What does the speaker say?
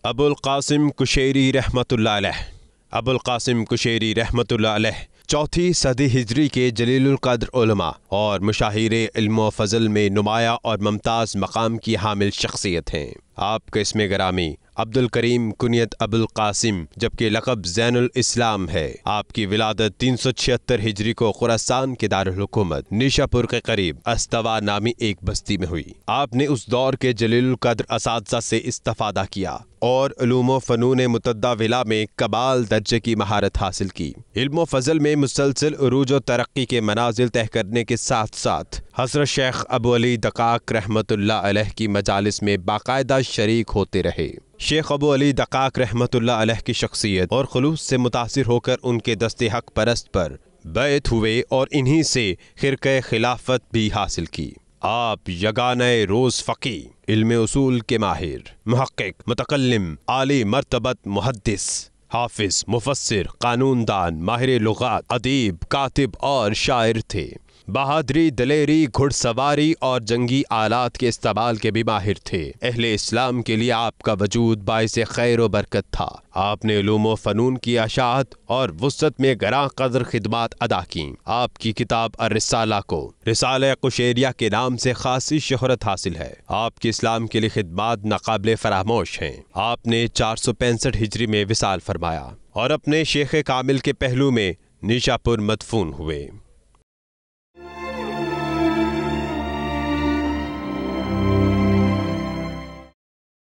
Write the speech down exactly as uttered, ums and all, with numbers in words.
ابو القاسم کشیری رحمۃ اللہ علیہ ابو القاسم کشیری رحمۃ اللہ علیہ چوتھی صدی ہجری کے جلیل القدر علماء اور مشاہیر علم و فضل میں نمایاں اور ممتاز مقام کی حامل شخصیت ہیں۔ آپ کا اسم گرامی عبد الکریم کنیت ابو القاسم جبکہ لقب زین الاسلام ہے۔ آپ کی ولادت تین سو چھہتر ہجری کو خراسان کے دارالحکومت نیشا پور کے قریب استوا نامی ایک بستی میں ہوئی۔ آپ نے اس دور کے جلیل القدر اساتذہ سے استفادہ کیا اور علوم و فنون متداولہ میں کمال درجے کی مہارت حاصل کی۔ علم و فضل میں مسلسل عروج و ترقی کے منازل طے کرنے کے ساتھ ساتھ حضرت شیخ ابو علی دقاق رحمۃ اللہ علیہ کی مجالس میں باقاعدہ شریک ہوتے رہے۔ شیخ ابو علی دقاق رحمۃ اللہ علیہ کی شخصیت اور خلوص سے متاثر ہو کر ان کے دست حق پرست پر بیعت ہوئے اور انہی سے خرقہ خلافت بھی حاصل کی۔ آپ یگانہ روز فقی، علم اصول کے ماہر، محقق، متکلم، عالی مرتبت محدث، حافظ، مفسر، قانون دان، ماہر لغات، ادیب، کاتب اور شاعر تھے۔ بہادری، دلیری، گھڑ سواری اور جنگی آلات کے استعمال کے بھی ماہر تھے۔ اہل اسلام کے لیے آپ کا وجود باعث خیر و برکت تھا۔ آپ نے علوم و فنون کی اشاعت اور وسعت میں گراں قدر خدمات ادا کیں۔ آپ کی کتاب الرسالہ کو رسالہ قشیریہ کے نام سے خاصی شہرت حاصل ہے۔ آپ کی اسلام کے لیے خدمات ناقابل فراموش ہیں۔ آپ نے چار سو پینسٹھ ہجری میں وصال فرمایا اور اپنے شیخ کامل کے پہلو میں نیشا پور مدفون ہوئے۔